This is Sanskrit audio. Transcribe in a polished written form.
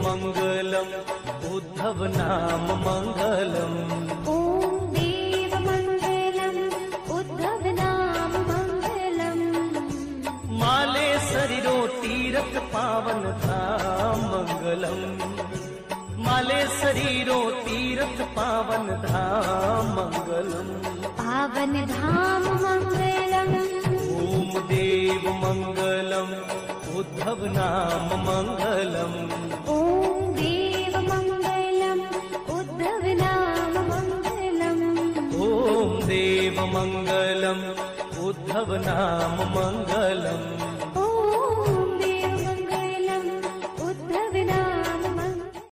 मङ्गलम् उद्धव नाम मङ्गलम्। ॐ देव मङ्गलम् उद्धव नाम मङ्गलम्। माले शरीरो तीरथ पावन धाम मङ्गलम्। माले शरीरो तीरथ पावन धाम मङ्गलम्। पावन धाम मङ्गलम्। ॐ देव मङ्गलम् उद्धव नाम मङ्गलम्। ॐ देव मङ्गलम् उद्धव नाम मङ्गलम्। ॐ देव मङ्गलम् उद्धव नाम मङ्गलम्।